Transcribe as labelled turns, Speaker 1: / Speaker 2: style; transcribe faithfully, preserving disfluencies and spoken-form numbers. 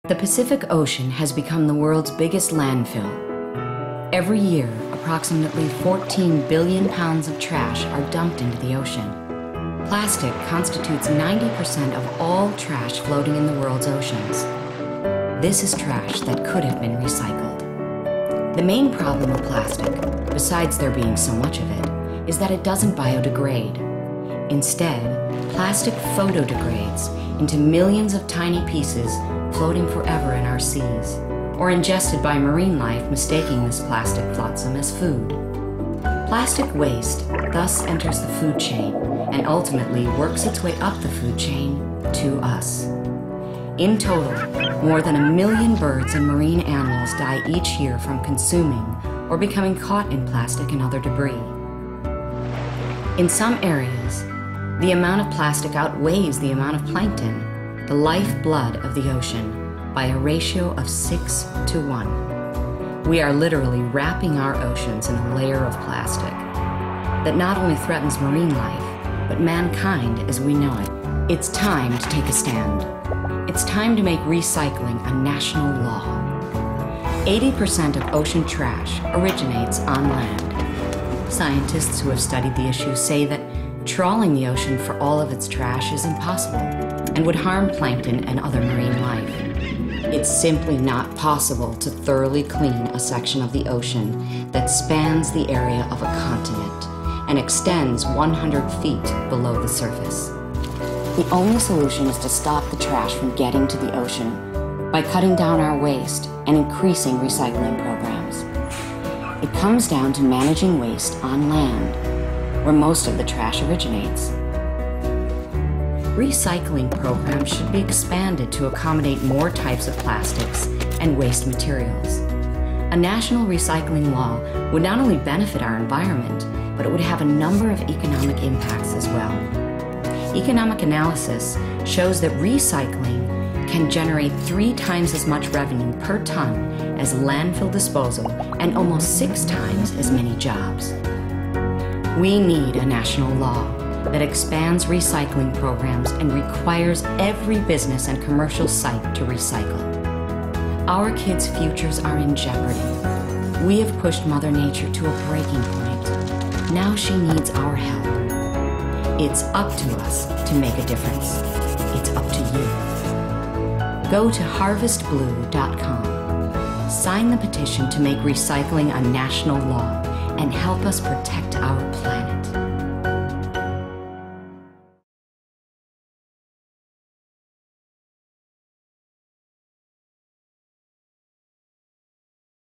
Speaker 1: The Pacific Ocean has become the world's biggest landfill. Every year, approximately fourteen billion pounds of trash are dumped into the ocean. Plastic constitutes ninety percent of all trash floating in the world's oceans. This is trash that could have been recycled. The main problem with plastic, besides there being so much of it, is that it doesn't biodegrade. Instead, plastic photodegrades into millions of tiny pieces floating forever in our seas, or ingested by marine life mistaking this plastic flotsam as food. Plastic waste thus enters the food chain and ultimately works its way up the food chain to us. In total, more than a million birds and marine animals die each year from consuming or becoming caught in plastic and other debris. In some areas, the amount of plastic outweighs the amount of plankton, the lifeblood of the ocean, by a ratio of six to one. We are literally wrapping our oceans in a layer of plastic that not only threatens marine life, but mankind as we know it. It's time to take a stand. It's time to make recycling a national law. eighty percent of ocean trash originates on land. Scientists who have studied the issue say that trawling the ocean for all of its trash is impossible and would harm plankton and other marine life. It's simply not possible to thoroughly clean a section of the ocean that spans the area of a continent and extends one hundred feet below the surface. The only solution is to stop the trash from getting to the ocean by cutting down our waste and increasing recycling programs. It comes down to managing waste on land, where most of the trash originates. Recycling programs should be expanded to accommodate more types of plastics and waste materials. A national recycling law would not only benefit our environment, but it would have a number of economic impacts as well. Economic analysis shows that recycling can generate three times as much revenue per ton as landfill disposal and almost six times as many jobs. We need a national law that expands recycling programs and requires every business and commercial site to recycle. Our kids' futures are in jeopardy. We have pushed Mother Nature to a breaking point. Now she needs our help. It's up to us to make a difference. It's up to you. Go to harvest blue dot com. Sign the petition to make recycling a national law and help us protect our planet.